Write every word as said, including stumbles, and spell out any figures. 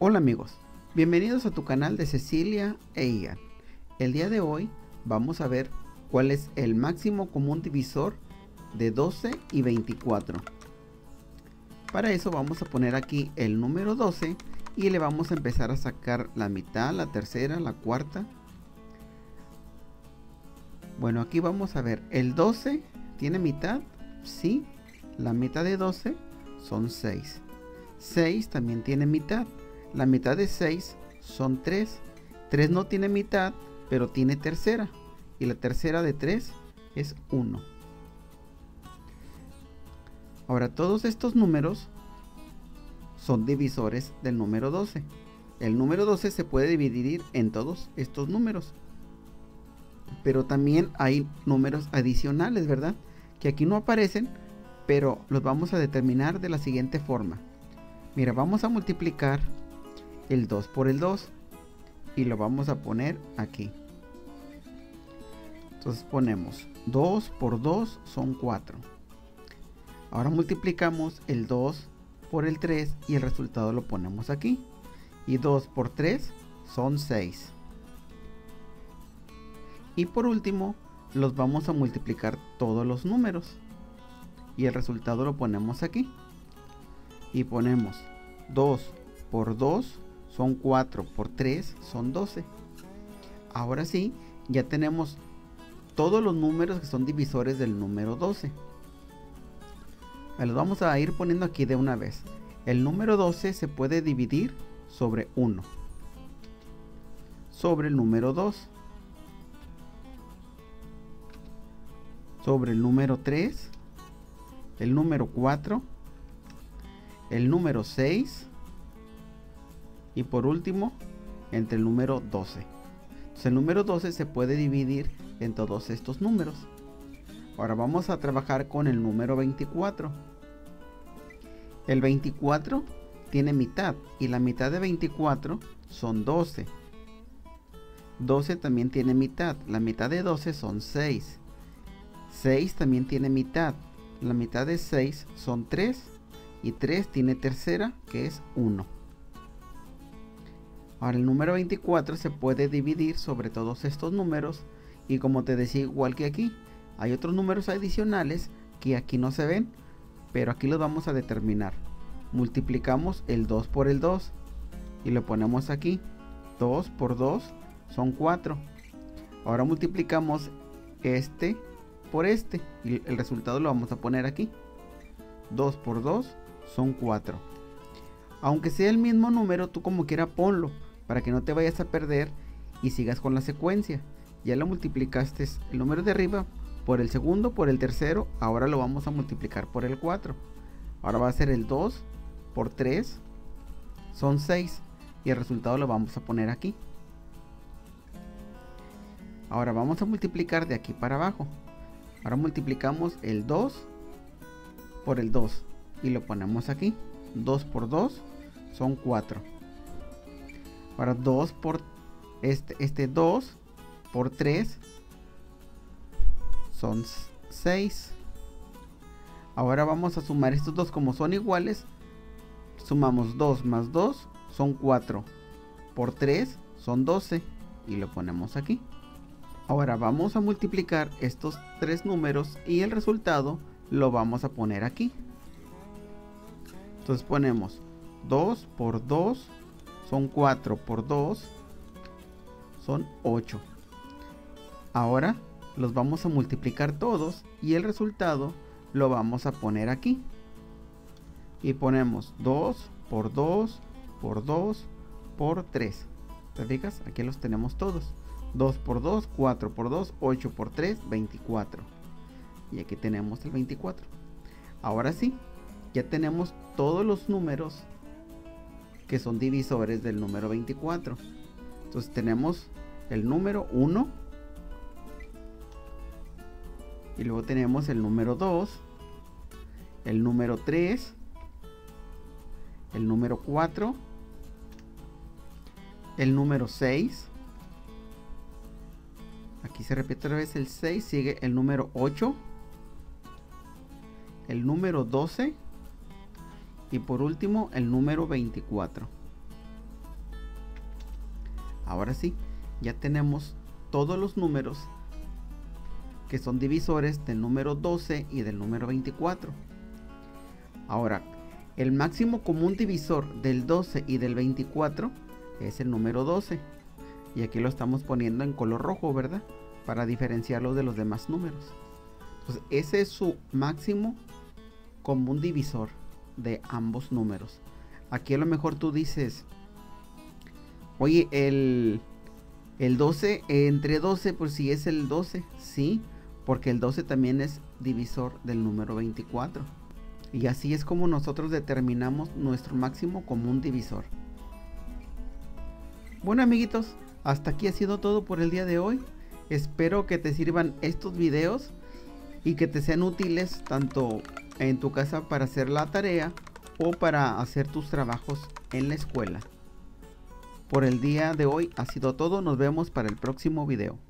Hola amigos, bienvenidos a tu canal de Cecilia e Ian. El día de hoy vamos a ver cuál es el máximo común divisor de doce y veinticuatro. Para eso vamos a poner aquí el número doce y le vamos a empezar a sacar la mitad, la tercera, la cuarta. Bueno, aquí vamos a ver, el doce tiene mitad, sí, la mitad de doce son seis. seis también tiene mitad. La mitad de seis son tres. tres no tiene mitad, pero tiene tercera. Y la tercera de tres es uno. Ahora, todos estos números son divisores del número doce. El número doce se puede dividir en todos estos números. Pero también hay números adicionales, ¿verdad? Que aquí no aparecen, pero los vamos a determinar de la siguiente forma. Mira, vamos a multiplicar el dos por el dos y lo vamos a poner aquí. Entonces ponemos dos por dos son cuatro. Ahora multiplicamos el dos por el tres y el resultado lo ponemos aquí. Y dos por tres son seis. Y por último los vamos a multiplicar todos los números y el resultado lo ponemos aquí. Y ponemos dos por dos son cuatro, por tres son doce. Ahora sí, ya tenemos todos los números que son divisores del número doce. Los vamos a ir poniendo aquí de una vez. El número doce se puede dividir sobre uno, sobre el número dos, sobre el número tres, el número cuatro, el número seis y por último entre el número doce. Entonces, el número doce se puede dividir en todos estos números. Ahora vamos a trabajar con el número veinticuatro. El veinticuatro tiene mitad y la mitad de veinticuatro son doce. doce también tiene mitad, la mitad de doce son seis. seis también tiene mitad, la mitad de seis son tres. Y tres tiene tercera, que es uno. Ahora el número veinticuatro se puede dividir sobre todos estos números. Y como te decía, igual que aquí, hay otros números adicionales que aquí no se ven, pero aquí los vamos a determinar. Multiplicamos el dos por el dos y lo ponemos aquí. dos por dos son cuatro. Ahora multiplicamos este por este y el resultado lo vamos a poner aquí. dos por dos son cuatro. Aunque sea el mismo número, tú como quiera ponlo para que no te vayas a perder y sigas con la secuencia. Ya lo multiplicaste el número de arriba por el segundo, por el tercero. Ahora lo vamos a multiplicar por el cuatro. Ahora va a ser el dos por tres son seis y el resultado lo vamos a poner aquí. Ahora vamos a multiplicar de aquí para abajo. Ahora multiplicamos el dos por el dos y lo ponemos aquí. dos por dos son cuatro. Ahora dos por este, este dos por tres son seis. Ahora vamos a sumar estos dos, como son iguales. Sumamos dos más dos son cuatro. Por tres son doce y lo ponemos aquí. Ahora vamos a multiplicar estos tres números y el resultado lo vamos a poner aquí. Entonces ponemos dos por dos son cuatro, por dos son ocho. Ahora los vamos a multiplicar todos y el resultado lo vamos a poner aquí. Y ponemos dos por dos por dos por tres. ¿Te fijas? Aquí los tenemos todos. dos por dos, cuatro por dos, ocho por tres, veinticuatro. Y aquí tenemos el veinticuatro. Ahora sí, ya tenemos todos los números que son divisores del número veinticuatro. Entonces tenemos el número uno. Y luego tenemos el número dos. El número tres. El número cuatro. El número seis. Aquí se repite otra vez el seis. Sigue el número ocho. El número doce. Y por último el número veinticuatro. Ahora sí, ya tenemos todos los números que son divisores del número doce y del número veinticuatro. Ahora, el máximo común divisor del doce y del veinticuatro es el número doce. Y aquí lo estamos poniendo en color rojo, ¿verdad? Para diferenciarlo de los demás números. Entonces, ese es su máximo común divisor de ambos números. Aquí a lo mejor tú dices, oye, el, el doce, entre doce, pues si es el doce, sí, porque el doce también es divisor del número veinticuatro. Y así es como nosotros determinamos nuestro máximo común divisor. Bueno, amiguitos, hasta aquí ha sido todo por el día de hoy. Espero que te sirvan estos videos y que te sean útiles tanto en tu casa para hacer la tarea o para hacer tus trabajos en la escuela. Por el día de hoy ha sido todo. Nos vemos para el próximo video.